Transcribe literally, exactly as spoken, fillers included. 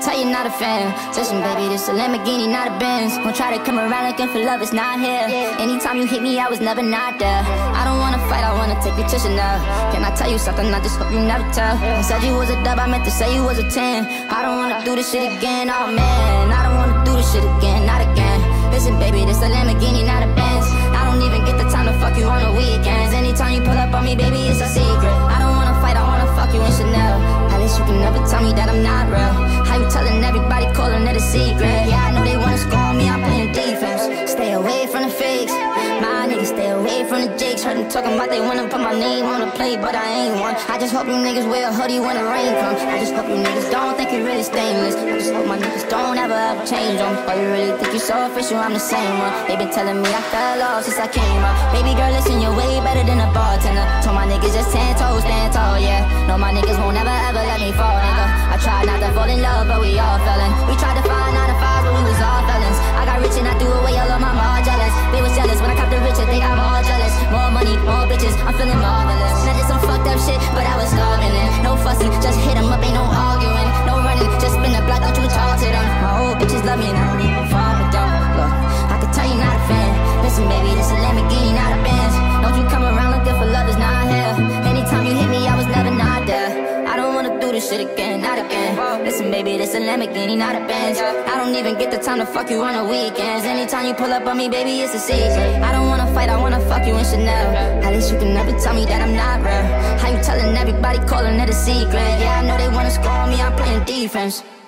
tell you not a fan. Listen, baby, this a Lamborghini, not a Benz. Don't try to come around looking for love, it's not here. Anytime you hit me, I was never not there. I don't wanna fight, I wanna take you to Chanel. Can I tell you something? I just hope you never tell. I said you was a dub, I meant to say you was a ten. I don't wanna do this shit again, oh man. I don't wanna do this shit again, not again. Listen, baby, this a Lamborghini, not a Benz. I don't even get the time to fuck you on the weekends. Anytime you pull up on me, baby, it's a secret. I don't wanna fight, I wanna fuck you in Chanel. At least you can never tell me that I'm not real. How you telling everybody, calling it a secret? Yeah, I know they wanna score me, I'm playing defense. Stay away from the fakes, my niggas stay away from the jakes. Heard them talking about they wanna put my name on the plate, but I ain't one. I just hope you niggas wear a hoodie when the rain comes. I just hope you niggas don't think you're really stainless. I just hope my niggas don't ever ever change them. Or you really think you're so official, I'm the same one. They been telling me I fell off since I came up. Baby girl, listen, you're way better than a bartender. Told my niggas just ten toes, stand tall, yeah. No, my niggas won't ever ever let me fall, nigga. I tried not to fall in love, but we all fellin'. We tried to find nine to five, but we was all felons. I got rich and I threw away all of my mom jealous. They was jealous when I got the richer, they got more jealous. More money, more bitches, I'm feeling marvelous. Now did some fucked up shit, but I was starving it. No fussing, just hit 'em up, ain't no arguing. No running, just spin the block, don't you talk to them. My old bitches love me and I don't even fall with them. Look, I can tell you not a fan. Listen, baby, this a Lamborghini, not a Benz. Don't you come around looking for love, it's not here. Anytime you hit me, I was never not there. I don't wanna do this shit again, not again. Listen, baby, this a Lamborghini, not a Benz. I don't even get the time to fuck you on the weekends. Anytime you pull up on me, baby, it's a secret. I don't wanna fight, I wanna fuck you in Chanel. At least you can never tell me that I'm not real. How you telling everybody, calling it a secret? Yeah, I know they wanna score me, I'm playing defense.